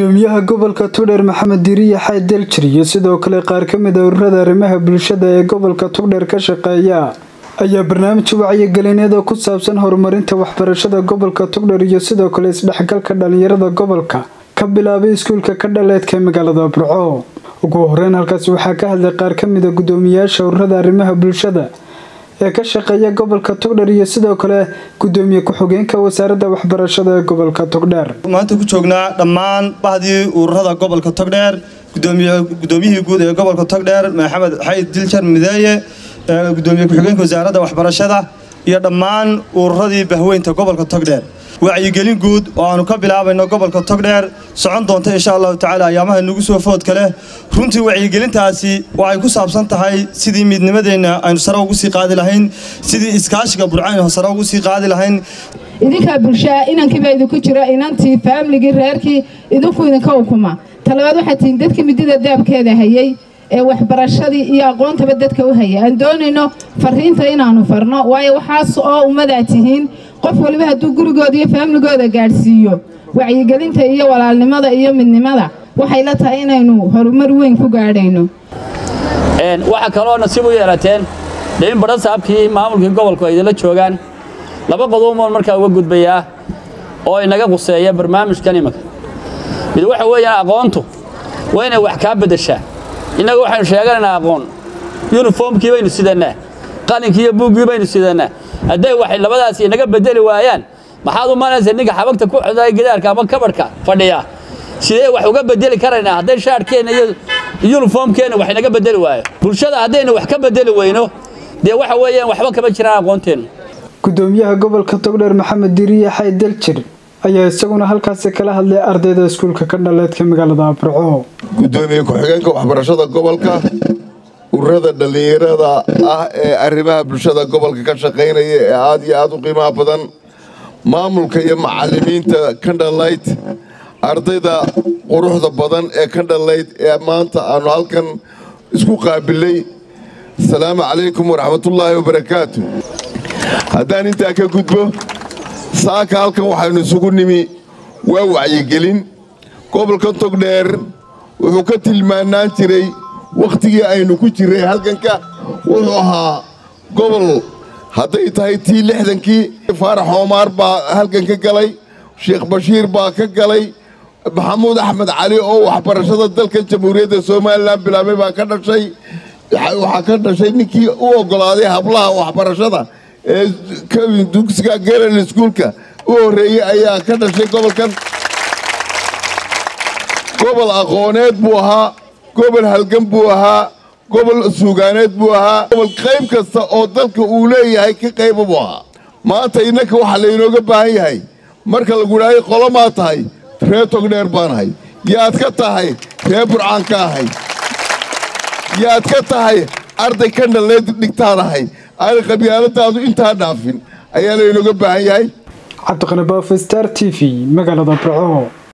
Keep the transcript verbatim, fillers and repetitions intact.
gudoomiyaha gobolka Togdheer Maxamed Diriye Xayd Daljir iyo sidoo kale qaar ka mid ah ururada arrimaha bulshada ee gobolka Togdheer ka shaqeeya ayaa barnaamij wacyi-gelineed oo ku saabsan horumarinta waxbarashada gobolka Togdheer iyo sidoo kale isdhexgalka dhalinyarada gobolka ka bilaabay iskuulka ka dhaleedka magaalada Burco. ugu horeyn halkaas waxaa ka hadlay qaar ka mid ah gudoomiyaasha ururada arrimaha bulshada ee ka shaqeeya gobolka Togdheer iyo sidoo kale gudoomiye ku-xigeenka wasaaradda waxbarashada ee gobolka Togdheer. maanta ku joognaa dhammaan bahdii ururada gobolka Togdheer gudoomiye gudoomiyihii guud ee gobolka Togdheer Maxamed Xayd Daljir Mideeye gudoomiye ku-xigeenka wasaaradda waxbarashada iyo dhammaan ururadii bahweynta gobolka Togdheer. wacyi-gelin guud oo aanu ka bilaabayno gobolka Togdheer socon doonta insha Allah taala ayaamaha nagu soo food kale. runtii wacyi-gelintaasi waxay ku saabsan tahay sidii midnimadeena aynu sare ugu sii qaadi lahayn, sidii iskaashiga Burcaan sare ugu sii qaadi lahayn. idinka bulshada inankii baa idinku jira inantii family reerkii idinku idinka hukuma talabaad waxa tiin dadka midida daabkeeda hayay ee waxbarashadii iyo aqoontaba dadka u hayay aan doonayno fariinta inaanu farno waayo waxaas oo umada tihiin qof waliba haduu gurigooda iyo family-gooda gaarsiiyo wacyi-gelinta iyo walaalnimada iyo midnimada waxay la tahay inaynu horumar weyn ku gaadhayno. een waxa kale oo nasiib u yeelateen deyn badan saabkii maamulka gobolka ay la joogaan laba qodob oo markaa uga gudbaya oo inaga quseeya barnaamijkan imika mid waxa weeyaan aqoontu waa inay wax ka bedeshaa. inaga waxaan sheeganaynaa aqoon uniformkii baynu sidanaa qalinkii iyo buuggii baynu sidanaa haday waxay labadaas inaga bedeli waayaan maxaad u maanaysaa ninka xabagta ku xidhay gidaarka ama kabarka fadhiya sidee wax uga bedeli karaynaa haday shaarkeena iyo uniformkeena wax inaga bedeli waayo bulshada hadayna wax ka bedeli weyno dee waxa weeyaan waxba kama jiraan aqoonteena. gudoomiyaha gobolka Togdheer Maxamed Diriye Xayd Daljir ayaa isaguna halkaas kala hadlay ardayda iskuulka ka dhaleedka magaalada Burco. gudoomiye ku-xigeenka waxbarashada gobolka ururada dhalinyarada ah ee arrimaha bulshada gobolka ka shaqeynaya ee aad iyo aad u qiimaha badan maamulka iyo macallimiinta ka dhaleed ardayda quruxda badan ee ka dhaleed ee maanta aanu halkan isku qaabilay. assalaamu calaykum waraxmatullaahi wabarakaatu. haddaan intaa ka gudbo saaka halkan waxaynu isugu nimi waa wacyigelin. gobolka Togdheer wuxuu ka tilmaanaan jiray waqtigii aynu ku jiray halkanka wuxuu ahaa gobol hadday tahay tii lixdankii Faarax Omar baa halkan ka galay, Sheekh Bashiir baa ka galay, Maxamuud Axmed Cali oo waxbarashada dalka Jamhuuriyadda Soomaaliland bilaabay baa ka dhashay. waxaa ka dhashay ninkii u ogolaaday hablaha waxbarashada ee dugsiga Girl Schoolka u horeeyay ayaa ka dhashay gobolkan. gobol aqooneed buu ahaa, gobol halgan buu ahaa, gobol suugaaneed buu ahaa, gobol qayb kasta oo dalka uu leeyahay ka qayb buu ahaa. maanta innaka waxa la inooga baahan yahay marka lagu yiraahdo qolo ma tahay reer Togdheer baan ahay, yaad ka tahay reer Burcaan ka ahay, yaad ka tahay arday ka dhaleed dhigtaanahay aan qabyaaladaadu intaa dhaafin ayaa la inooga baahan yahay. Cabdiqani Baafo, Star T V, magaalada Burco.